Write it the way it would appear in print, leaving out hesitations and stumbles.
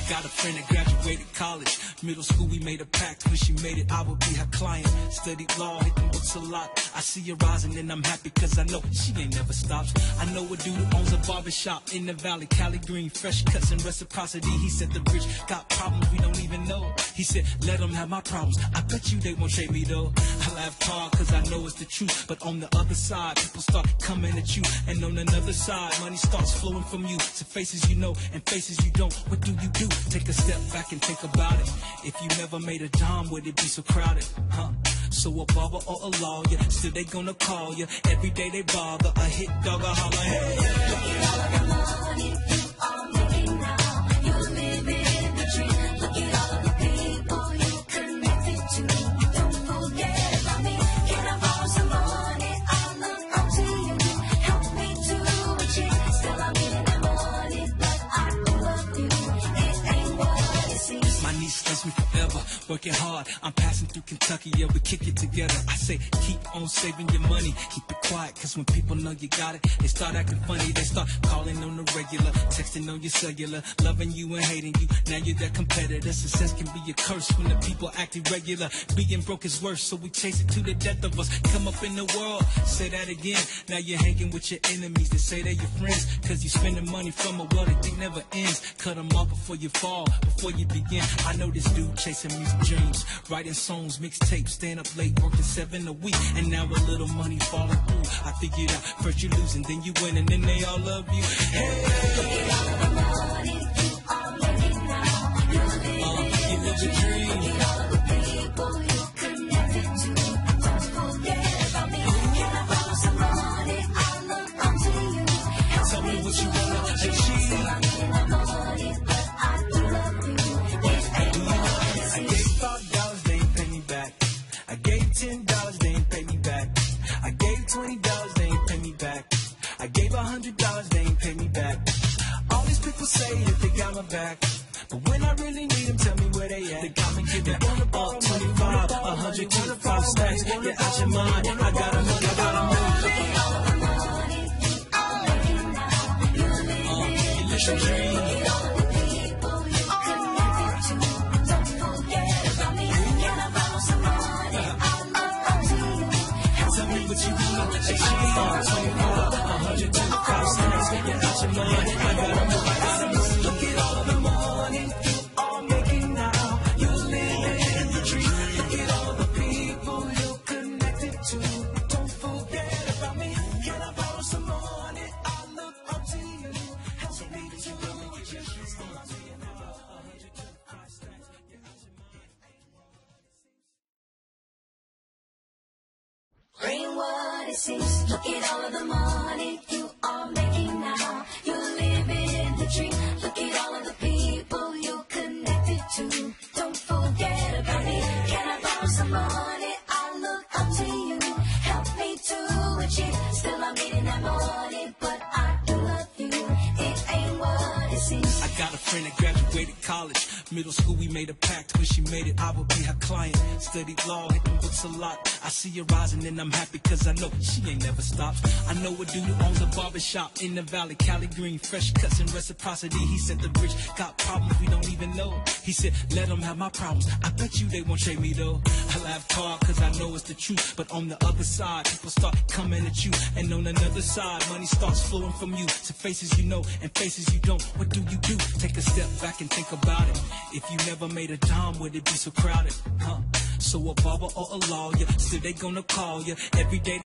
got a friend that graduated college. Middle school, we made a pact. When she made it, I would be her client. Studied law, hit the books a lot. I see her rising and I'm happy cause I know she ain't never stops. I know a dude who owns a barbershop in the valley, Cali Green, fresh cuts and reciprocity. He said the rich got problems we don't even know. He said, let them have my problems. I bet you they won't trade me though. I laugh hard cause I know it's the truth. But on the other side, people start coming at you. And on another side, money starts flowing from you to faces you know and faces you don't. What do you do? Take a step back and think about it. If you never made a dime, would it be so crowded? Huh? So a barber or a lawyer, still they gonna call you. Every day they bother, a hit dog, a holler, hey. Look at all of the money you are making now. You're living the dream. Look at all of the people you connected to. Don't forget about me. Can I borrow some money? I look up to you. Help me to achieve. Still I'm getting that money, but I love you. It ain't what it seems. My niece loves me forever, working hard. I'm passing through Kentucky, yeah, we kick it together. I say, keep on saving your money, keep it quiet, cause when people know you got it, they start acting funny. They start calling on the regular, texting on your cellular, loving you and hating you. Now you're their competitor. Success can be a curse when the people act irregular. Being broke is worse, so we chase it to the death of us. Come up in the world, say that again. Now you're hanging with your enemies. They say they're your friends, cause you spending money from a world that think never ends. Cut them off before you fall, before you begin. I know this dude chasing music dreams, writing songs, mixtapes, staying up late, working 7 a week, and now a little money falling through. I figured out, first you losing, then you win, and then they all love you. Hey, look at all of the money you are making now. You're living you live a dream. Look at all of the people you connected to. Don't forget about me. Can I borrow some money? I look up to you. Tell me what you wanna achieve. Still I'm getting that money, but I do love you. It ain't what it I seems. gave $5, they ain't pay me back. I gave $10, they ain't pay me back. I gave $20, they ain't pay me back. I gave $100, they ain't pay me back. All these people say that they got my back, but when I really need them, tell me where they at. They got me giving up 25, 125 stacks. Yeah, out your mind. I got 'em, I got 'em. Look at all of the money you are making now. You're living the It's a dream. Look at all of the people you connected to. Don't forget about me. Can I borrow some money? I look up to you. Tell me what you wanna achieve. 25, 125 stacks. Yeah, out your mind. I got 'em, I got 'em. Look at all of the money you are making now. You're living the dream. Look at all the people you're connected to. Don't forget about me. Can I borrow some money? I look up to you. Help me to achieve. Still I'm seeing 125 stacks. Yeah, out your mind. Ain't what it seems. Look at all of the money you are making now. You're living the dream. Look at all of the people you're connected to. Don't forget about me. Can I borrow some money? I look up to you. Help me to achieve. Still I'm getting that money, but I do love you. It ain't what it seems. I got a friend that graduated college. Middle school, we made a pact. When she made it, I would be her client. Studied law, hit the books a lot. I see her rising and I'm happy cause I know she ain't never stops. I know a dude who owns a barbershop in the valley, Cali Green, fresh cuts and reciprocity. He said the rich got problems we don't even know. He said, let them have my problems. I bet you they won't trade me though. I laugh hard cause I know it's the truth. But on the other side, people start coming at you. And on another side, money starts flowing from you to faces you know and faces you don't. What do you do? Take a step back and think about it. If you never made a dime, would it be so crowded? Huh? So a barber or a lawyer, still they gonna call you every day.